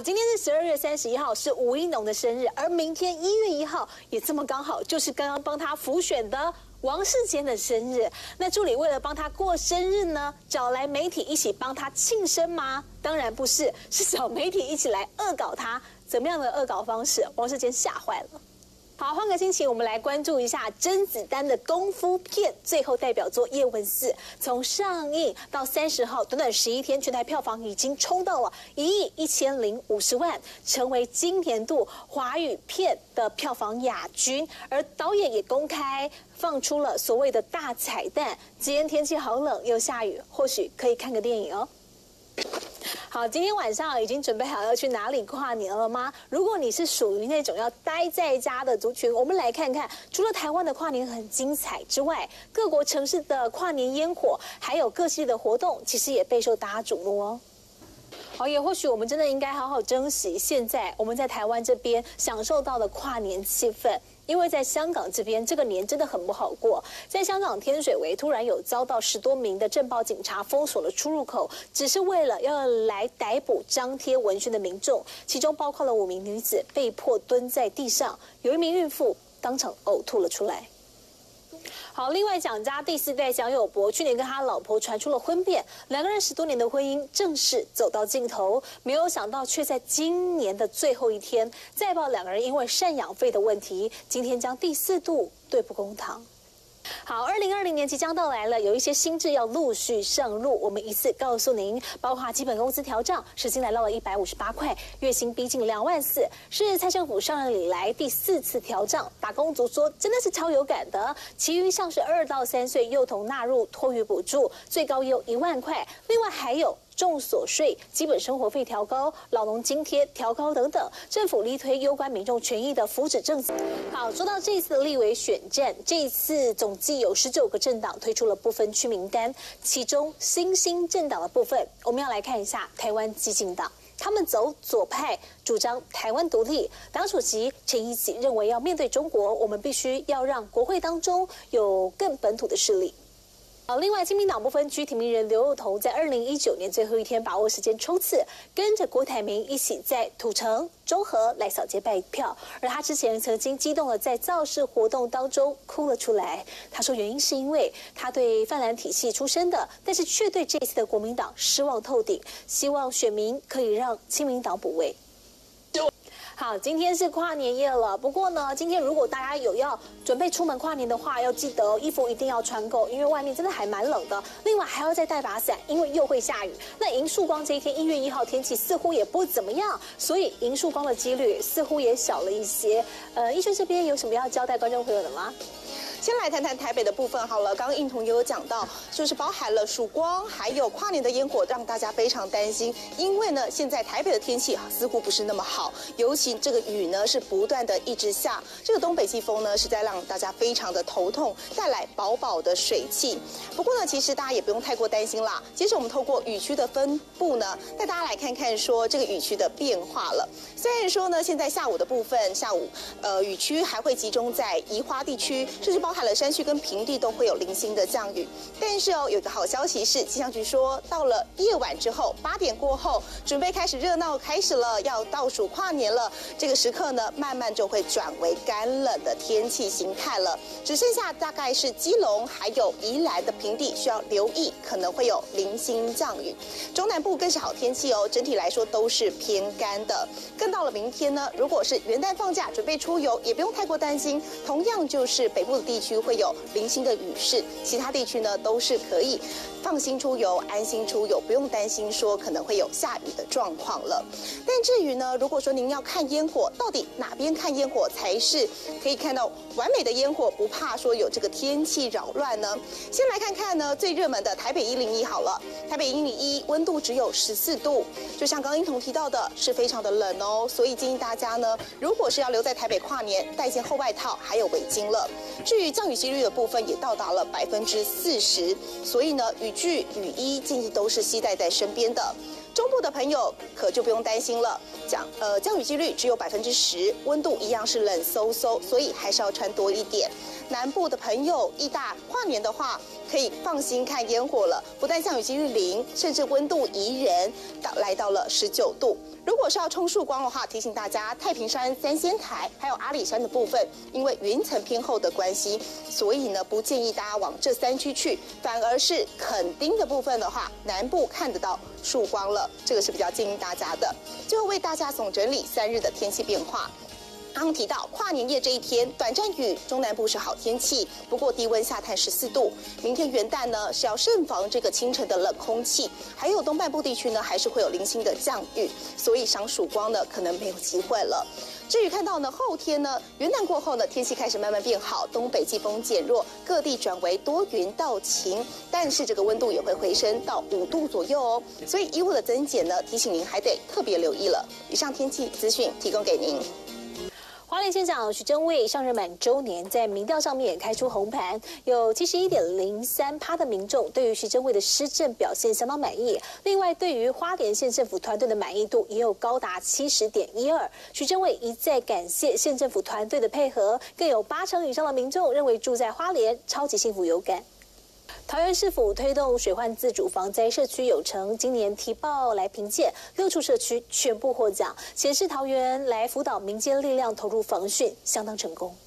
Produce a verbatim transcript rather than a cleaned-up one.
今天是十二月三十一号，是吴一农的生日，而明天一月一号也这么刚好，就是刚刚帮他辅选的王世坚的生日。那助理为了帮他过生日呢，找来媒体一起帮他庆生吗？当然不是，是找媒体一起来恶搞他。怎么样的恶搞方式？王世坚吓坏了。 好，换个心情，我们来关注一下甄子丹的功夫片最后代表作《叶问四》，从上映到三十号，短短十一天，全台票房已经冲到了一亿一千零五十万，成为今年度华语片的票房亚军。而导演也公开放出了所谓的大彩蛋：今天天气好冷又下雨，或许可以看个电影哦。 好，今天晚上已经准备好要去哪里跨年了吗？如果你是属于那种要待在家的族群，我们来看看，除了台湾的跨年很精彩之外，各国城市的跨年烟火，还有各系的活动，其实也备受大家瞩目哦。 好，也或许我们真的应该好好珍惜现在我们在台湾这边享受到的跨年气氛，因为在香港这边这个年真的很不好过。在香港天水围突然有遭到十多名的镇暴警察封锁了出入口，只是为了要来逮捕张贴文宣的民众，其中包括了五名女子被迫蹲在地上，有一名孕妇当场呕吐了出来。 好，另外蒋家第四代蒋友柏去年跟他老婆传出了婚变，两个人十多年的婚姻正式走到尽头，没有想到却在今年的最后一天，再爆两个人因为赡养费的问题，今天将第四度对簿公堂。 好，二零二零年即将到来了，有一些新制要陆续上路，我们一次告诉您，包括基本工资调涨，时薪来到了一百五十八块，月薪逼近两万四，是蔡政府上任以来第四次调涨，打工族说真的是超有感的。其余像是二到三岁幼童纳入托育补助，最高也有一万块，另外还有 重所税、基本生活费调高、老农津贴调高等等，政府力推攸关民众权益的福祉政策。好，说到这一次的立委选战，这一次总计有十九个政党推出了不分区名单，其中新兴政党的部分，我们要来看一下台湾基进党。 他们走左派，主张台湾独立。党主席陈怡起认为，要面对中国，我们必须要让国会当中有更本土的势力。 好，另外，亲民党不分区提名人刘宥彤在二零一九年最后一天把握时间冲刺，跟着郭台铭一起在土城、中和来扫街拜票。而他之前曾经激动的在造势活动当中哭了出来。他说，原因是因为他对泛蓝体系出身的，但是却对这一次的国民党失望透顶，希望选民可以让亲民党补位。 好，今天是跨年夜了。不过呢，今天如果大家有要准备出门跨年的话，要记得衣服一定要穿够，因为外面真的还蛮冷的。另外还要再带把伞，因为又会下雨。那迎曙光这一天，一月一号天气似乎也不怎么样，所以迎曙光的几率似乎也小了一些。呃，医生这边有什么要交代观众朋友的吗？ 先来谈谈台北的部分好了，刚刚印彤也有讲到，就是包含了曙光，还有跨年的烟火，让大家非常担心。因为呢，现在台北的天气似乎不是那么好，尤其这个雨呢是不断的一直下，这个东北季风呢是在让大家非常的头痛，带来饱饱的水汽。不过呢，其实大家也不用太过担心啦。接着我们透过雨区的分布呢，带大家来看看说这个雨区的变化了。虽然说呢，现在下午的部分，下午呃雨区还会集中在宜花地区，甚至包 包含了山区跟平地都会有零星的降雨，但是哦，有个好消息是，气象局说，到了夜晚之后，八点过后，准备开始热闹开始了，要倒数跨年了。这个时刻呢，慢慢就会转为干冷的天气形态了，只剩下大概是基隆还有宜兰的平地需要留意，可能会有零星降雨。中南部更是好天气哦，整体来说都是偏干的。更到了明天呢，如果是元旦放假准备出游，也不用太过担心，同样就是北部的地区 会有零星的雨势，其他地区呢都是可以放心出游、安心出游，不用担心说可能会有下雨的状况了。但至于呢，如果说您要看烟火，到底哪边看烟火才是可以看到完美的烟火，不怕说有这个天气扰乱呢？先来看看呢最热门的台北一零一好了，台北一零一温度只有十四度，就像刚刚英彤提到的，是非常的冷哦，所以建议大家呢，如果是要留在台北跨年，带件厚外套还有围巾了。至于降雨几率的部分也到达了百分之四十，所以呢，雨具、雨衣建议都是携带在身边的。中部的朋友可就不用担心了，降呃降雨几率只有百分之十，温度一样是冷飕飕，所以还是要穿多一点。南部的朋友，义大跨年的话， 可以放心看烟火了。不但降雨几率零，甚至温度宜人，到来到了十九度。如果是要冲曙光的话，提醒大家，太平山、三仙台还有阿里山的部分，因为云层偏厚的关系，所以呢不建议大家往这三区去，反而是垦丁的部分的话，南部看得到曙光了，这个是比较建议大家的。最后为大家总整理三日的天气变化。刚刚提到跨年夜这一天，短暂雨，中南部是好天气，不过低温下探十四度。明天元旦呢是要慎防这个清晨的冷空气，还有东半部地区呢还是会有零星的降雨，所以赏曙光呢可能没有机会了。至于看到呢后天呢元旦过后呢天气开始慢慢变好，东北季风减弱，各地转为多云到晴，但是这个温度也会回升到五度左右哦。所以衣物的增减呢，提醒您还得特别留意了。以上天气资讯提供给您。 花莲县长徐榛蔚上任满周年，在民调上面也开出红盘，有七十一点零三趴的民众对于徐榛蔚的施政表现相当满意。另外，对于花莲县政府团队的满意度也有高达七十点一二。徐榛蔚一再感谢县政府团队的配合，更有八成以上的民众认为住在花莲超级幸福有感。桃园市府推动水患自主防灾社区有成，今年提报来评鉴，六处社区全部获奖，显示桃园来辅导民间力量投入防汛相当成功。